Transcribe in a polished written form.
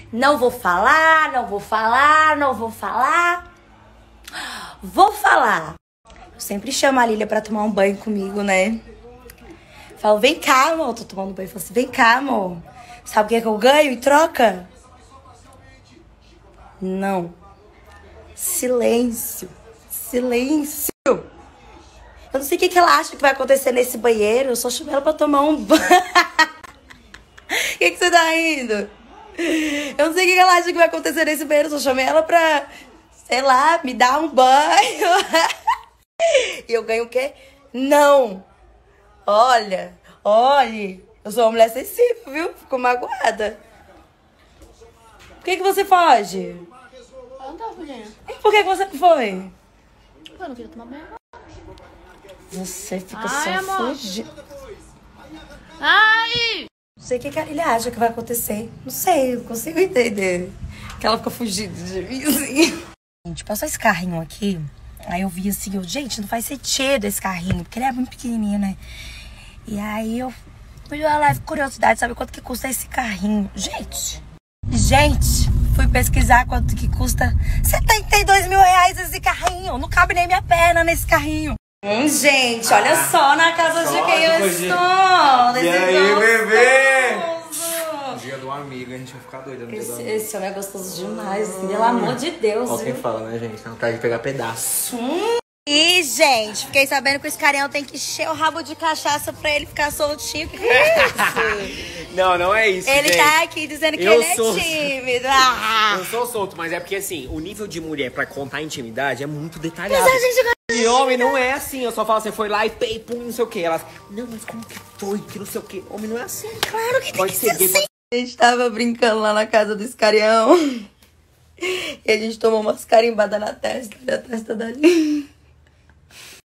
Não vou falar, não vou falar, não vou falar. Vou falar. Eu sempre chamo a Lilia pra tomar um banho comigo, né? Falo, vem cá, amor. Tô tomando banho. Falo assim, vem cá, amor. Sabe o que é que eu ganho em troca? Não. Silêncio. Silêncio. Eu não sei o que ela acha que vai acontecer nesse banheiro. Eu só chamei ela pra tomar um banho. O que você tá rindo? Eu não sei o que ela acha que vai acontecer nesse banheiro. Eu só chamei ela pra, sei lá, me dar um banho. E eu ganho o quê? Não. Olha. Eu sou uma mulher sensível, viu? Ficou magoada. Por que você foge? Eu não tava fugindo. E por que você foi? Eu não queria tomar banho. Você fica Ai, só amor. fugindo. Ai! Não sei o que ele acha que vai acontecer. Não sei, não consigo entender. Que ela fica fugindo de mim, assim. Gente, passou esse carrinho aqui. Aí eu vi assim, gente, não faz sentido esse carrinho. Porque ele é muito pequenininho, né? E aí eu fui lá, curiosidade, sabe quanto que custa esse carrinho? Gente, fui pesquisar quanto que custa 72 mil reais esse carrinho. Não cabe nem minha perna nesse carrinho. Gente, olha só na casa de quem eu estou. E aí, bebê? Dia do amigo, a gente vai ficar doida no dia do amigo. Esse homem é gostoso demais, pelo amor de Deus. Olha quem fala, né, gente? Não tá de pegar pedaço. E, gente, fiquei sabendo que o Iscarião tem que encher o rabo de cachaça pra ele ficar soltinho. Que é isso? Não é isso, Ele gente. tá aqui dizendo que Eu ele sou- é tímido. Ah. Eu sou solto, mas é porque, assim, o nível de mulher pra contar a intimidade é muito detalhado. Mas a gente gosta. E homem não é assim, eu só falo assim, foi lá e pei, pum, não sei o que. Elas, não, mas como que foi, que não sei o que. Homem não é assim. Claro que tem Pode que ser ser gay, assim. A gente tava brincando lá na casa do Iscarião. E a gente tomou umas carimbadas na testa da Lili.